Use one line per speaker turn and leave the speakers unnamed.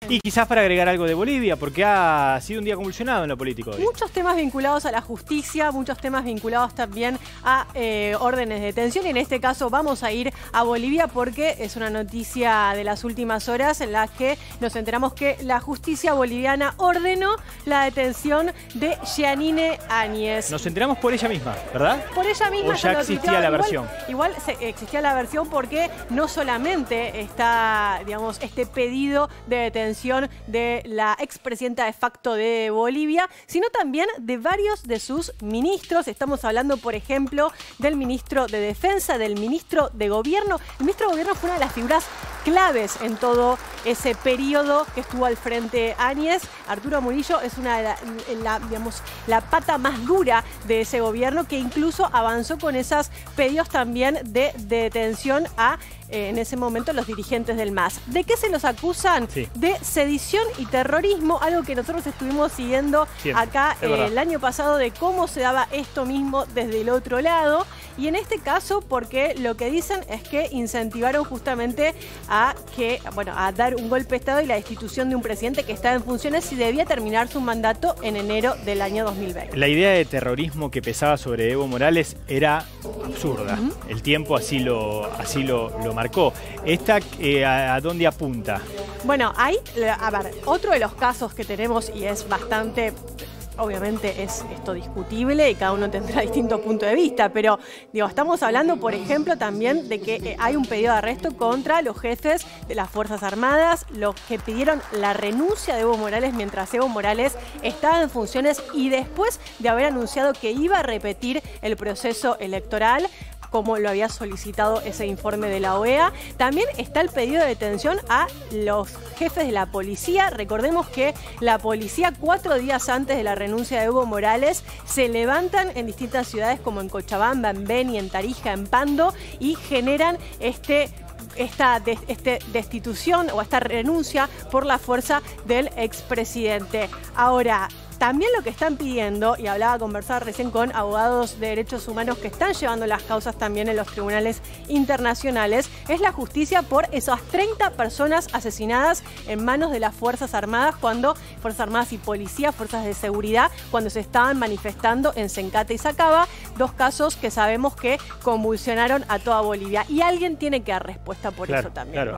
Y quizás para agregar algo de Bolivia, porque ha sido un día convulsionado en lo político hoy.
Muchos temas vinculados a la justicia, muchos temas vinculados también a órdenes de detención. Y en este caso vamos a ir a Bolivia porque es una noticia de las últimas horas en la que nos enteramos que la justicia boliviana ordenó la detención de Jeanine Áñez.
Nos enteramos por ella misma, ¿verdad?
Por ella misma.
¿O ya existía la versión?
Igual existía la versión porque no solamente está, digamos, este pedido de detención de la expresidenta de facto de Bolivia, sino también de varios de sus ministros. Estamos hablando, por ejemplo, del ministro de Defensa, del ministro de Gobierno. El ministro de Gobierno fue una de las figuras claves en todo ese periodo que estuvo al frente Áñez. Arturo Murillo es una de la pata más dura de ese gobierno, que incluso avanzó con esos pedidos también de detención a en ese momento los dirigentes del MAS. ¿De qué se los acusan?
Sí.
De sedición y terrorismo, algo que nosotros estuvimos siguiendo acá el año pasado, de cómo se daba esto mismo desde el otro lado. Y en este caso, porque lo que dicen es que incentivaron justamente a dar un golpe de Estado y la destitución de un presidente que estaba en funciones y debía terminar su mandato en enero del año 2020.
La idea de terrorismo que pesaba sobre Evo Morales era absurda. El tiempo así lo marcó. ¿Esta a dónde apunta?
Bueno, hay, a ver, otro de los casos que tenemos, y es bastante... Obviamente es esto discutible y cada uno tendrá distintos puntos de vista, pero digo, estamos hablando, por ejemplo, también de que hay un pedido de arresto contra los jefes de las Fuerzas Armadas, los que pidieron la renuncia de Evo Morales mientras Evo Morales estaba en funciones y después de haber anunciado que iba a repetir el proceso electoral, como lo había solicitado ese informe de la OEA. También está el pedido de detención a los jefes de la policía. Recordemos que la policía, 4 días antes de la renuncia de Evo Morales, se levantan en distintas ciudades como en Cochabamba, en Beni, en Tarija, en Pando, y generan esta destitución o esta renuncia por la fuerza del expresidente. Ahora, también lo que están pidiendo, y conversaba recién con abogados de derechos humanos que están llevando las causas también en los tribunales internacionales, es la justicia por esas 30 personas asesinadas en manos de las Fuerzas Armadas, Fuerzas Armadas y Policía, Fuerzas de Seguridad, cuando se estaban manifestando en Sencate y Sacaba, 2 casos que sabemos que convulsionaron a toda Bolivia. Y alguien tiene que dar respuesta por eso también.
Claro.